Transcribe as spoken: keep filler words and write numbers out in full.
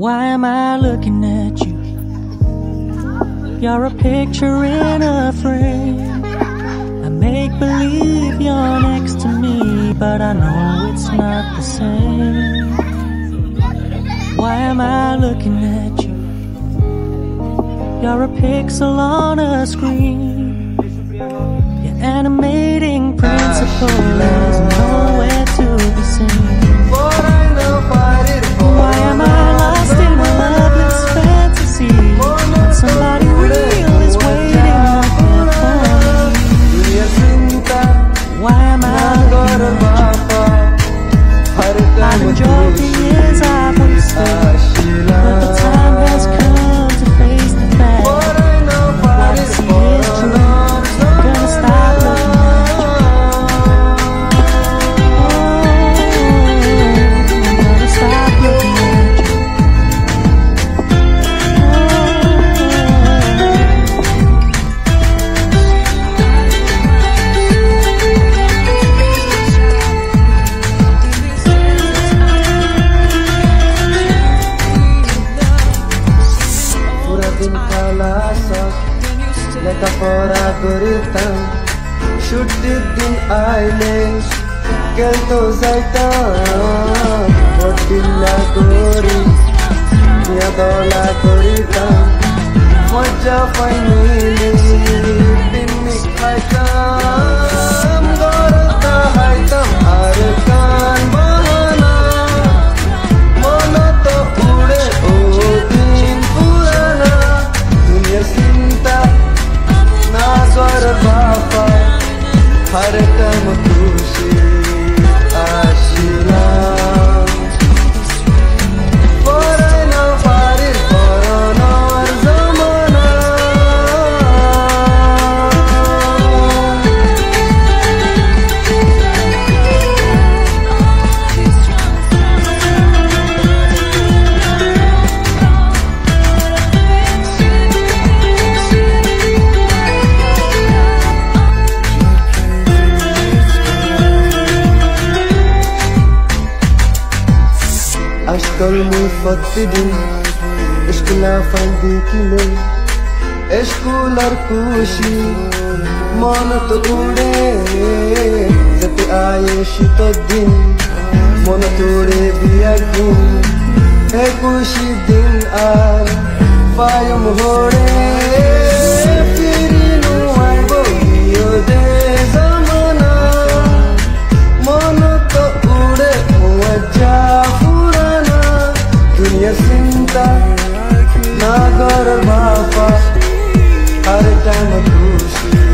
Why am I looking at you? You're a picture in a frame. I make believe you're next to me, but I know it's not the same. Why am I looking at you? You're a pixel on a screen. Your animating principle is nowhere to be seen. Why am I lost in a loveless fantasy when somebody real is waiting out there for me? Why am I looking at you? I'm joking as I've wasted, but the time has come to face the fact. What I see is true. I'm gonna stop looking at you. Oh, I'm gonna stop looking at you. Leka fora goritan Shooting din eyelash Kelto zaitan Botilla gori Nia dola goritan Moja finally Pinnik haitam Gorta haitam Arkan bahana Mono to ude o din purana Dunia cinta Nazar Bapa Har kam khushi ashila Forana farir forana zamana Ashkal mu fatidin Ishkula fandi kile Ishkular kushi Mon to ude Zati aaye shito din Mon tode biyagin Hai kushi din aar Fayum hode Firinu aibo hiyo de zamana Mon to ude muajja Dunia cinta Nagar Bapa Har time khushi